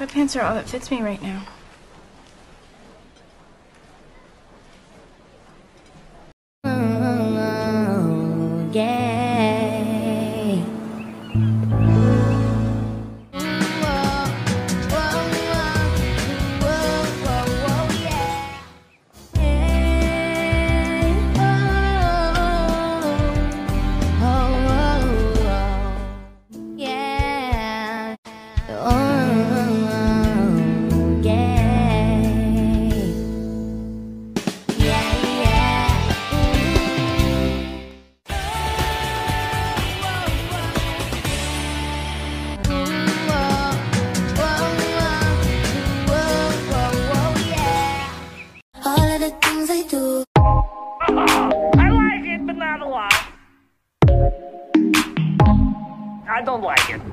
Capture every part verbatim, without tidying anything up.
Sweatpants are all that fits me right now. Oh, yeah. I don't like it.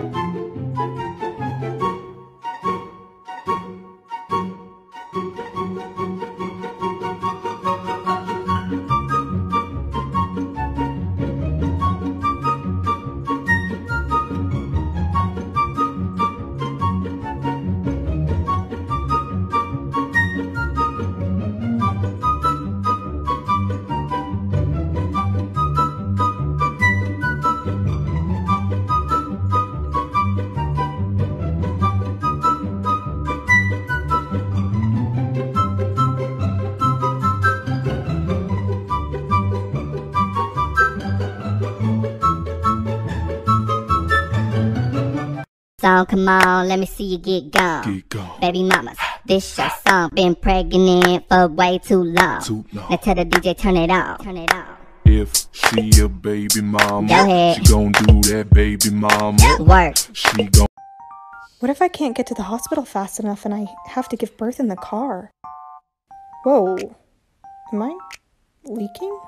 So come on, let me see you get gone. Get gone. Baby mamas, this your song. Been pregnant for way too long. Too long. Now tell the D J turn it on. Turn it on. If she a baby mama, Go ahead. she gon' do that baby mama. Work. She gon' What if I can't get to the hospital fast enough and I have to give birth in the car? Whoa. Am I leaking?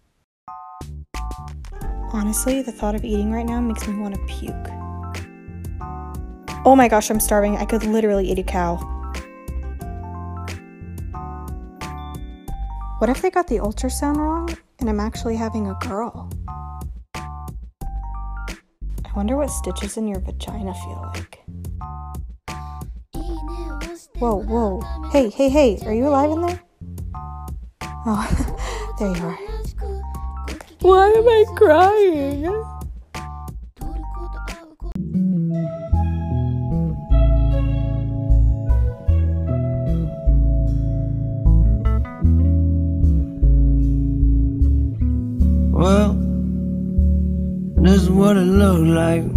Honestly, the thought of eating right now makes me want to puke. Oh my gosh, I'm starving. I could literally eat a cow. What if they got the ultrasound wrong and I'm actually having a girl? I wonder what stitches in your vagina feel like. Whoa, whoa. Hey, hey, hey, are you alive in there? Oh, there you are. Why am I crying? Well, this is what it looked like